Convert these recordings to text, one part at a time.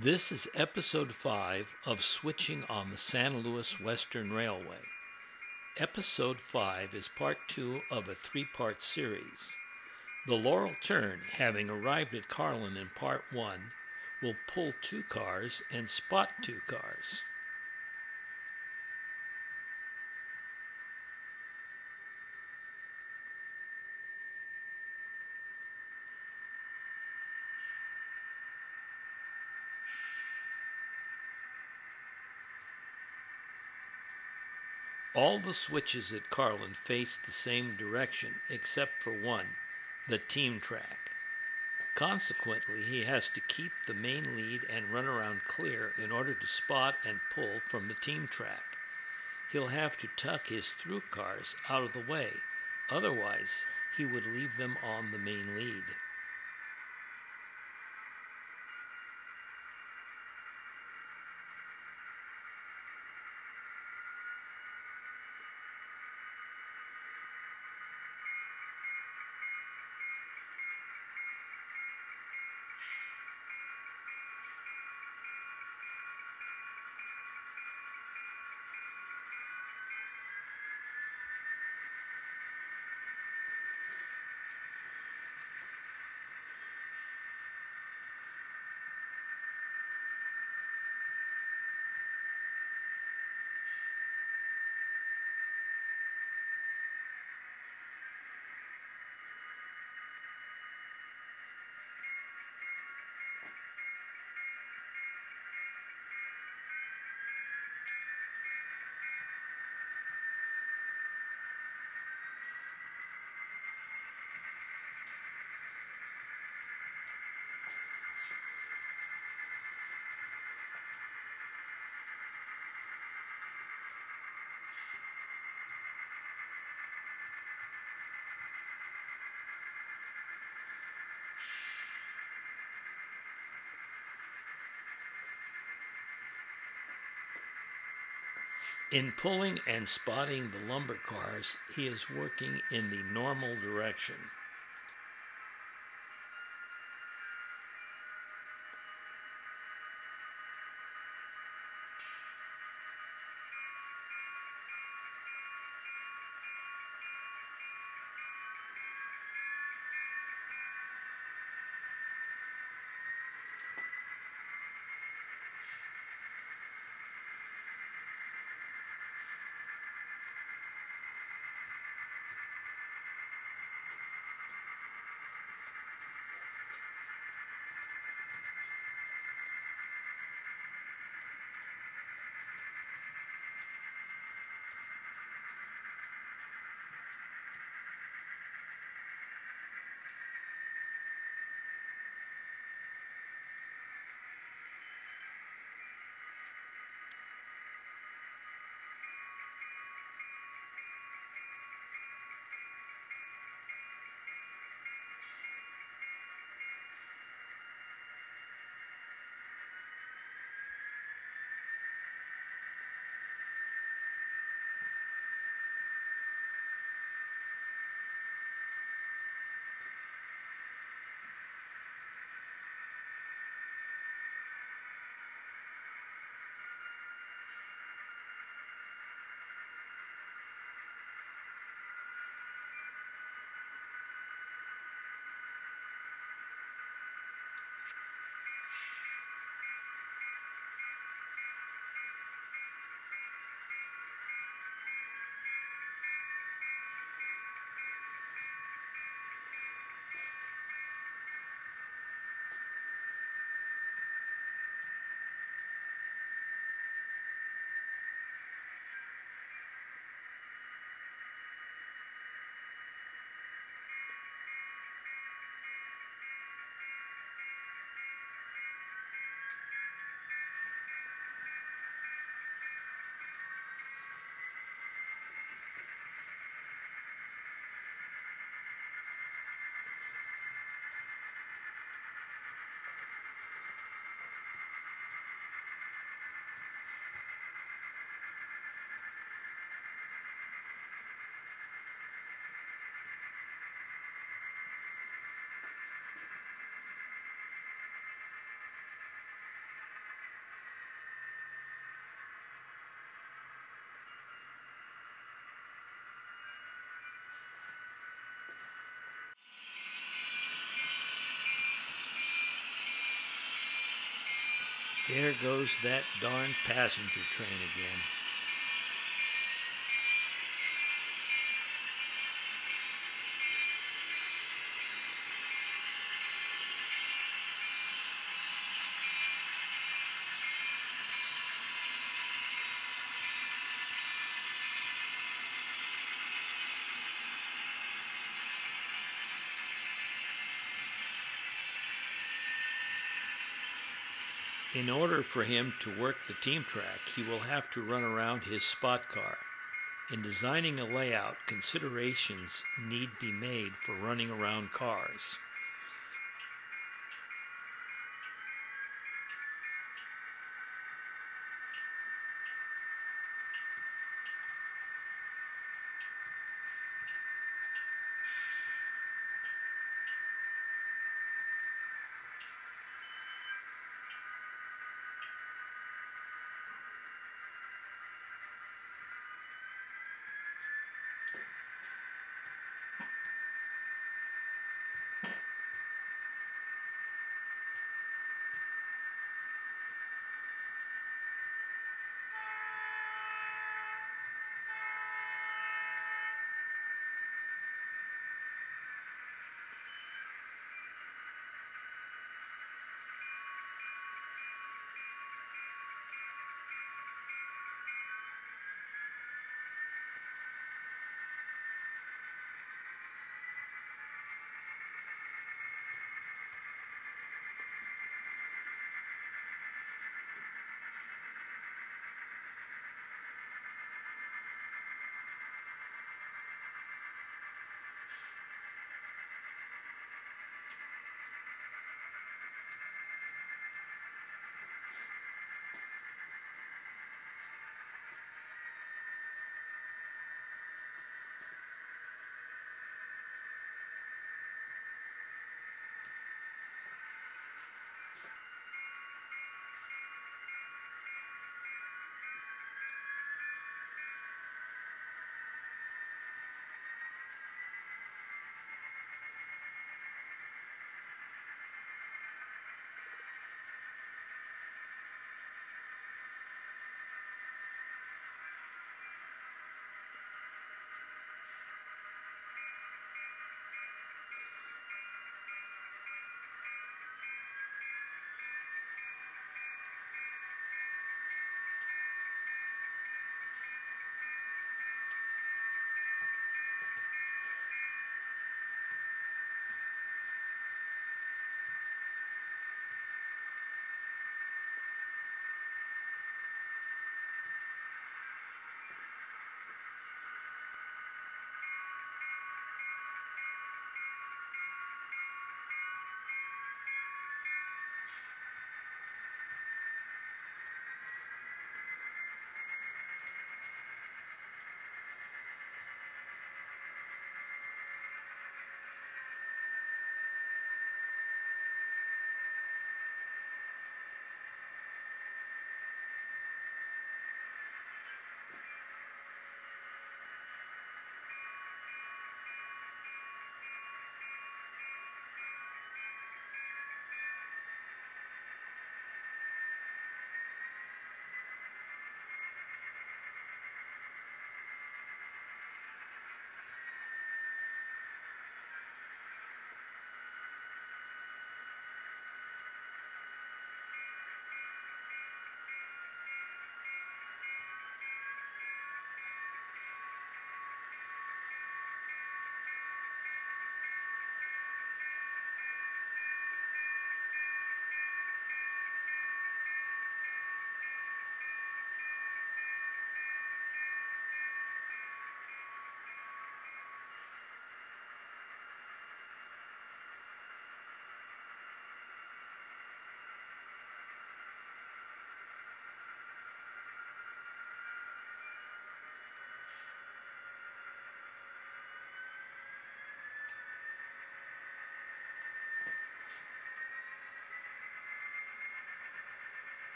This is episode 5 of Switching on the San Luis Western Railway. Episode 5 is part 2 of a 3-part series. The Laurel Turn, having arrived at Carlin in part 1, will pull 2 cars and spot 2 cars. All the switches at Carlin face the same direction except for one, the team track. Consequently, he has to keep the main lead and run around clear in order to spot and pull from the team track. He'll have to tuck his through cars out of the way, otherwise he would leave them on the main lead. In pulling and spotting the lumber cars, he is working in the normal direction. There goes that darn passenger train again. In order for him to work the team track, he will have to run around his spot car. In designing a layout, considerations need be made for running around cars.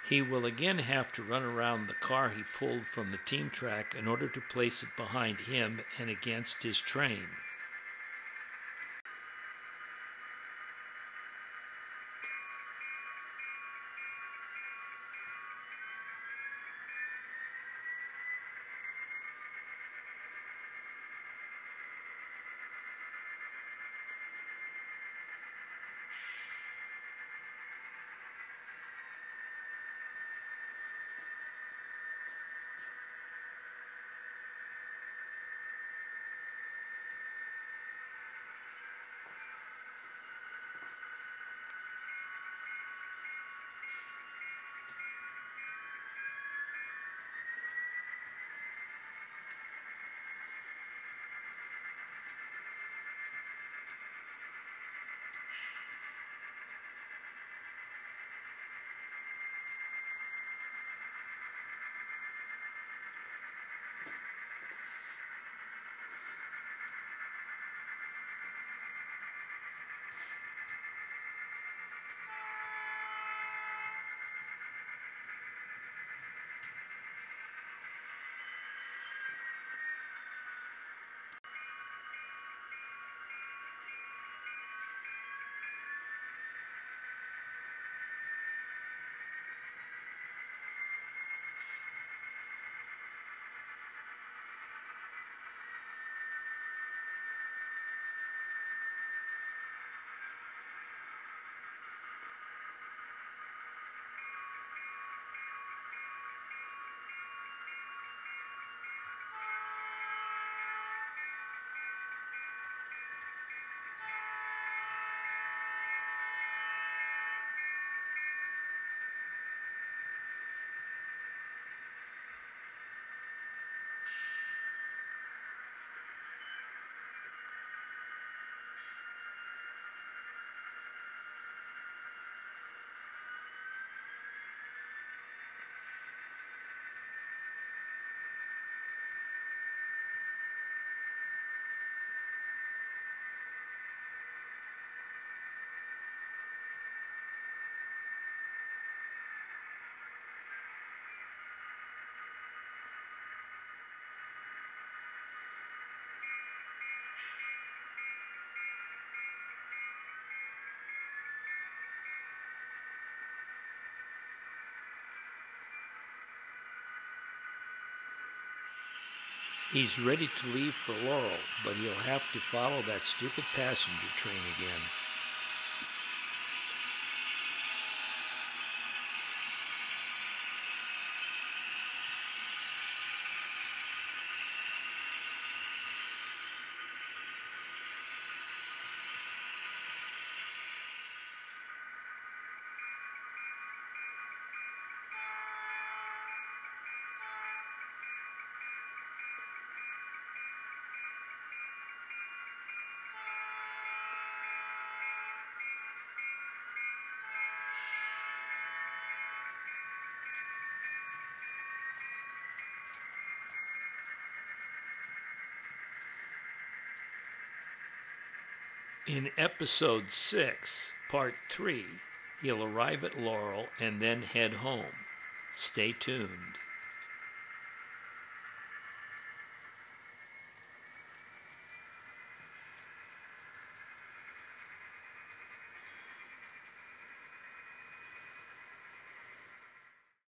He will again have to run around the car he pulled from the team track in order to place it behind him and against his train. He's ready to leave for Laurel, but he'll have to follow that stupid passenger train again. In episode 6, part 3, he'll arrive at Laurel and then head home. Stay tuned.